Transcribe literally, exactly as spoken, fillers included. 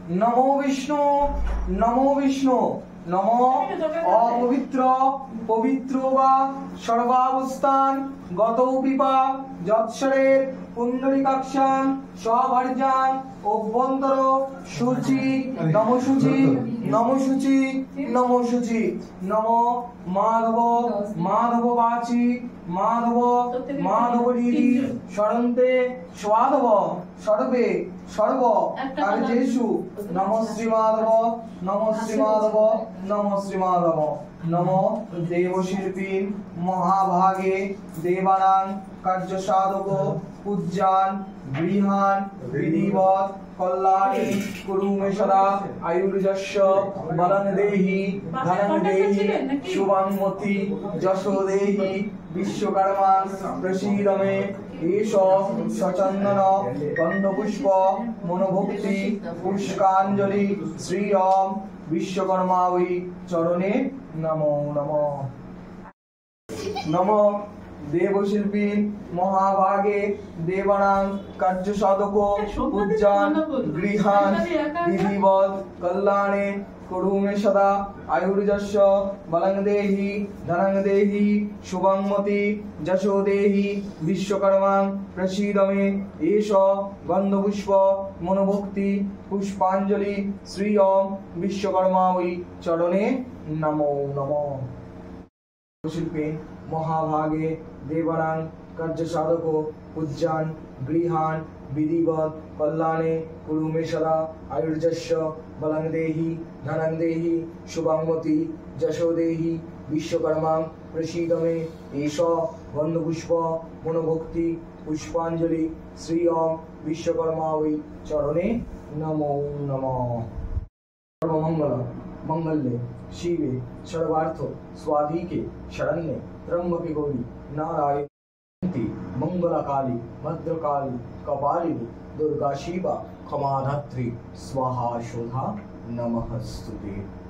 नमो विष्णु नमो विष्णु नमो अपवित्र पवित्र वा सर्वावस्थान गतौ पिपा যৎসরের পুণ্ডরিকাক্ষাং স্বভার্যাং অভ্যন্তর শুচি নমশুচি নমশুচি নমশুচি নম মাধব মাধব বাচি মাধব মাধবরীরি স্মরন্তে স্বাধব সর্বে সর্ব কার্যেষু নমঃ শ্রীমাধব নমঃ শ্রীমাধব নমঃ শ্রীমাধব नमो देवशिल्पीन महाभागे देवानां कार्य साधको पूज्यान गृहान विधिवत कल्याणे कुरु मे सदा आयुर्यस्य बलं देहि धनं देहि शुभंमति यशो देहि विश्वकर्मा प्रसीद मे एष सचंदन गंधपुष्प मनोभक्ति पुष्पांजलि श्री राम विश्वकर्मा वै चरणे नमो नमो नमो देवशिल्पी महाभागे देवानां कार्य साधको पूज्यान गृहान विधिवत कल्याणे कुरु मे सदा आयुर्यस्य बलं देहि धनं देहि शुभंमति यशो देहि विश्वकर्मा प्रसीद मे एष गंधपुष्प मनोभक्ति पुष्पांजलि श्री राम विश्वकर्मा वै चरणे नमो नमो शिल्पे महाभागे देवानां कार्य साधको पूज्यान गृहान विधिवत कल्याणे कुरु मे सदा आयुर्यस्य बलं देहि धनं देहि शुभंमति यशो देहि विश्वकर्मा प्रसीद मे एष गंधपुष्प मनोभक्ति पुष्पांजलि श्री राम विश्वकर्मा वै चरणे नमो नमः। सर्वमंगल मंगल्ये शिवे सर्वार्थ स्वाधिके शरण्ये त्र्यंबके गौरी नारायणी मंगलकाली भद्रकाली कपालिनी दुर्गा शिवा क्षमाधात्री स्वाहा शोधा नमः स्तुते।